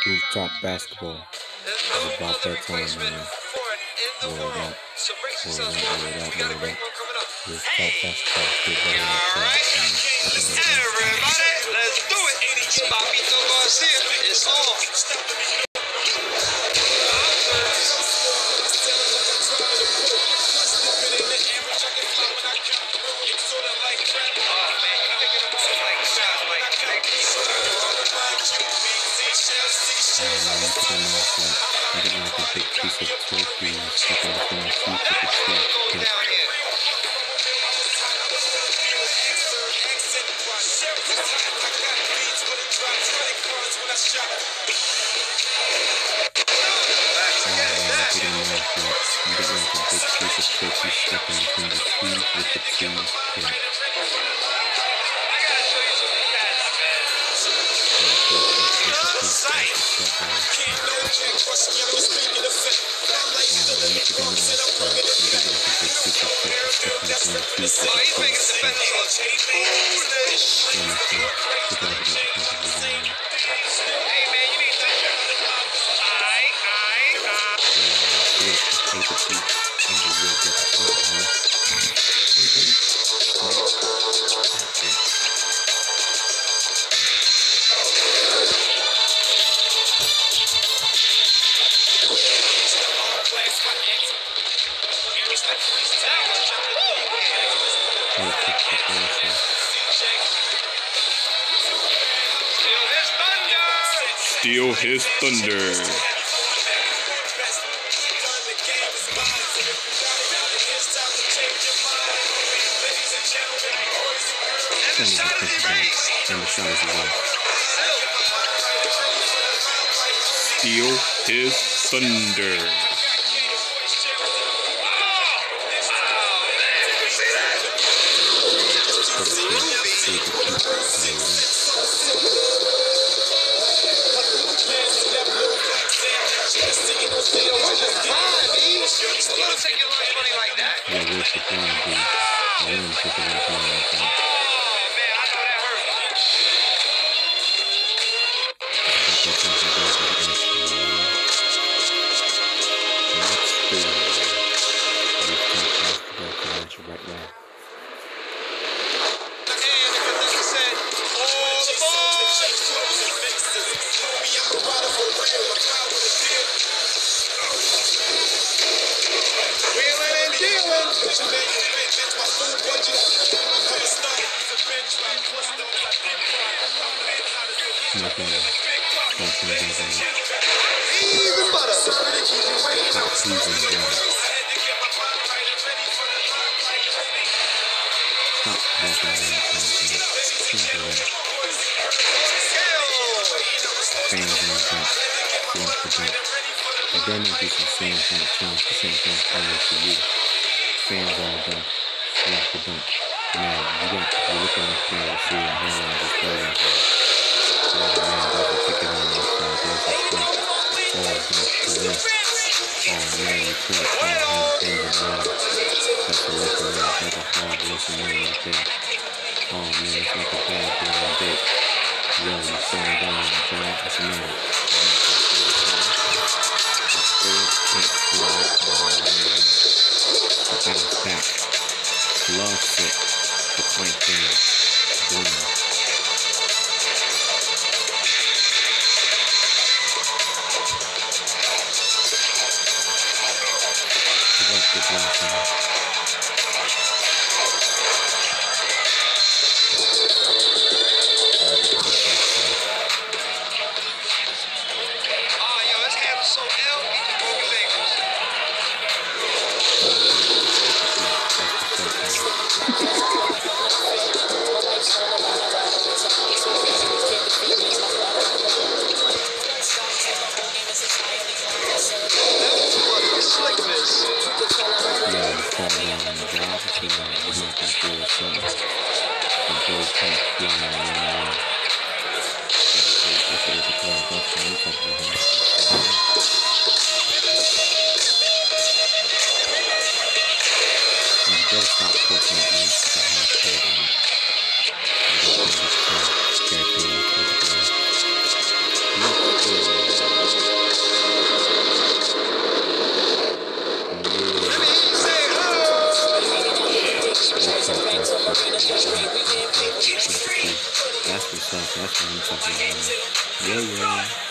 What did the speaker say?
Rooftop basketball. It's about that time, man. Word up. Rooftop basketball. Get ready to everybody, let's do it. Papito Garcia, it's on. Steal his thunder. Steal his thunder. Fans on the bench, off the bench. Man, you're looking at the field to see it now and just going man, about to take it on this side. There's a sprint. All bench to win. Oh man, you can't find him in the line. That's a lesson right. That's a hard lesson right there. Oh man, it's like a bad damn bit. Yo, you stand down and try. That's a man. Bounce back, lost it, the point down, boom. Good block. That's what I'm talking about. Yeah, yeah.